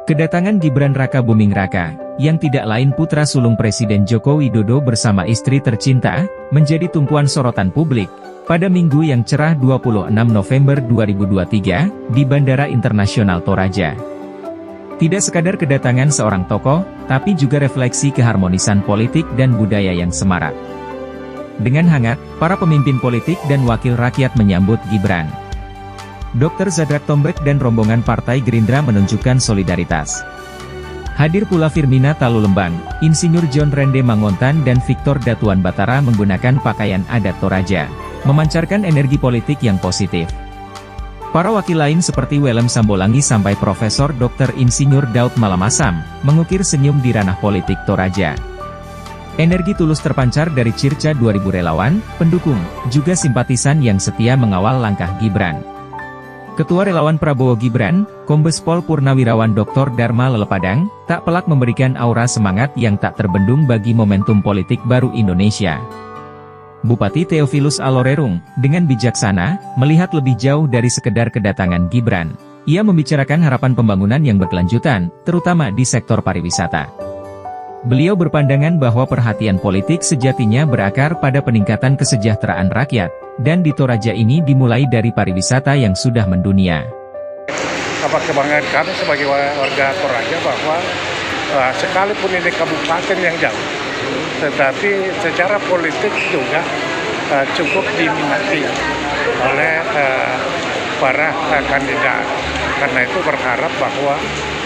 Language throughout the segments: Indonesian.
Kedatangan Gibran Raka Buming Raka, yang tidak lain putra sulung Presiden Joko Widodo bersama istri tercinta, menjadi tumpuan sorotan publik pada Minggu yang cerah 26 November 2023, di Bandara Internasional Toraja. Tidak sekadar kedatangan seorang tokoh, tapi juga refleksi keharmonisan politik dan budaya yang semarak. Dengan hangat, para pemimpin politik dan wakil rakyat menyambut Gibran. Dr. Zadrak Tombek dan rombongan Partai Gerindra menunjukkan solidaritas. Hadir pula Firmina Talulembang, Insinyur John Rende Mangontan dan Victor Datuan Batara menggunakan pakaian adat Toraja, memancarkan energi politik yang positif. Para wakil lain seperti Welem Sambolangi sampai Profesor Dr. Insinyur Daud Malamasam, mengukir senyum di ranah politik Toraja. Energi tulus terpancar dari circa 2000 relawan, pendukung, juga simpatisan yang setia mengawal langkah Gibran. Ketua Relawan Prabowo Gibran, Kombes Pol Purnawirawan Dr. Dharma Lelepadang, tak pelak memberikan aura semangat yang tak terbendung bagi momentum politik baru Indonesia. Bupati Theophilus Alorerung, dengan bijaksana, melihat lebih jauh dari sekedar kedatangan Gibran. Ia membicarakan harapan pembangunan yang berkelanjutan, terutama di sektor pariwisata. Beliau berpandangan bahwa perhatian politik sejatinya berakar pada peningkatan kesejahteraan rakyat, dan di Toraja ini dimulai dari pariwisata yang sudah mendunia. Kebanggaan kami sebagai warga Toraja bahwa sekalipun ini kabupaten yang jauh, tetapi secara politik juga cukup diminati oleh para kandidat. Karena itu berharap bahwa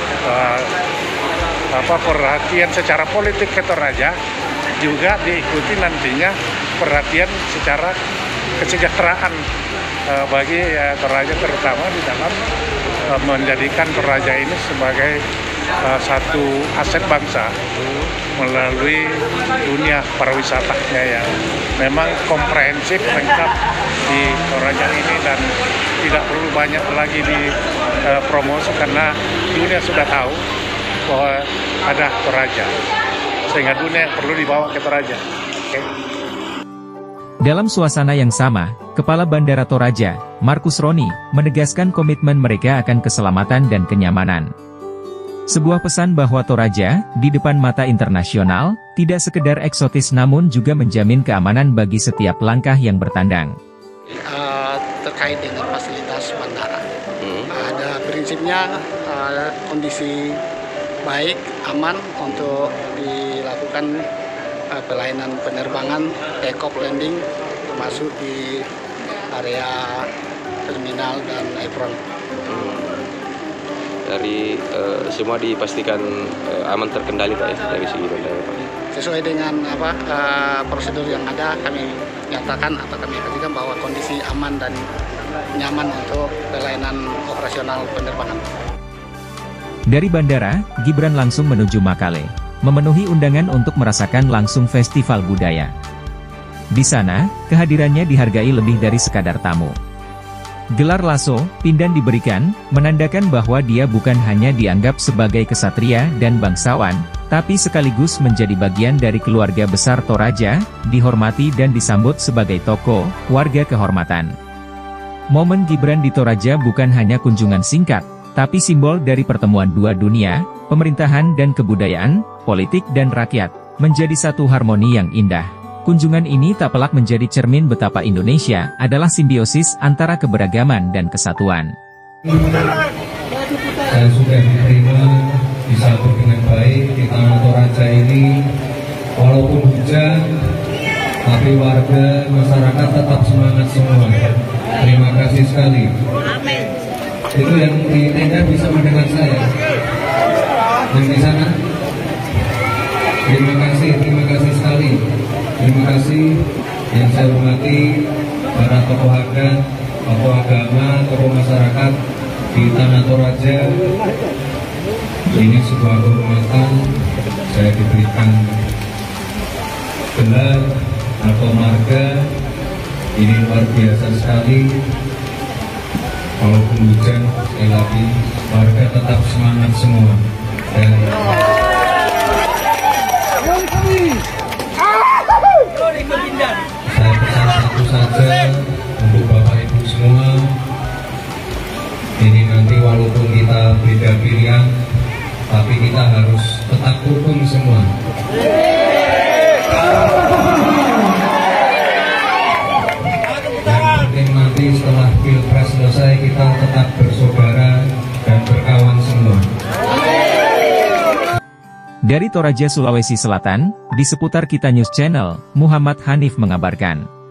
perhatian secara politik ke Toraja juga diikuti nantinya perhatian secara kesejahteraan bagi Toraja, terutama di dalam menjadikan Toraja ini sebagai satu aset bangsa melalui dunia pariwisatanya yang memang komprehensif, lengkap di Toraja ini, dan tidak perlu banyak lagi dipromosi karena dunia sudah tahu bahwa ada Toraja, sehingga dunia perlu dibawa ke Toraja. Dalam suasana yang sama, Kepala Bandara Toraja, Markus Roni, menegaskan komitmen mereka akan keselamatan dan kenyamanan. Sebuah pesan bahwa Toraja, di depan mata internasional, tidak sekedar eksotis namun juga menjamin keamanan bagi setiap langkah yang bertandang. Terkait dengan fasilitas bandara, ada prinsipnya kondisi baik, aman untuk dilakukan pelayanan penerbangan, take off landing, termasuk di area terminal dan apron. Dari semua dipastikan aman terkendali Pak ya, dari segi bandara Pak. Sesuai dengan prosedur yang ada, kami nyatakan atau kami pastikan bahwa kondisi aman dan nyaman untuk pelayanan operasional penerbangan. Dari bandara, Gibran langsung menuju Makale, memenuhi undangan untuk merasakan langsung festival budaya. Di sana, kehadirannya dihargai lebih dari sekadar tamu. Gelar Lasso, Pindan diberikan, menandakan bahwa dia bukan hanya dianggap sebagai kesatria dan bangsawan, tapi sekaligus menjadi bagian dari keluarga besar Toraja, dihormati dan disambut sebagai tokoh, warga kehormatan. Momen Gibran di Toraja bukan hanya kunjungan singkat, tapi simbol dari pertemuan dua dunia, pemerintahan dan kebudayaan, politik dan rakyat, menjadi satu harmoni yang indah. Kunjungan ini tak pelak menjadi cermin betapa Indonesia adalah simbiosis antara keberagaman dan kesatuan. Saya sudah diterima, disambut dengan baik di Tanah Toraja ini, walaupun hujan, tapi warga masyarakat tetap semangat semua. Terima kasih sekali. Amin. Itu yang di tenda bisa mendengar saya. Yang di sana, terima kasih sekali. Terima kasih yang saya hormati para tokoh adat, tokoh agama, tokoh masyarakat di Tanah Toraja. Ini sebuah kehormatan, saya diberikan gelar atau marga. Ini luar biasa sekali. Walaupun hujan, sekali lagi warga tetap semangat semua. Dan saya pesan satu saja untuk Bapak Ibu semua. Ini nanti walaupun kita beda pilihan, tetap rukun semua. Yang penting nanti setelah Pilpres selesai kita tetap bersaudara dan berkawan semua. Dari Toraja, Sulawesi Selatan, di seputar Kita News Channel, Muhammad Hanif mengabarkan.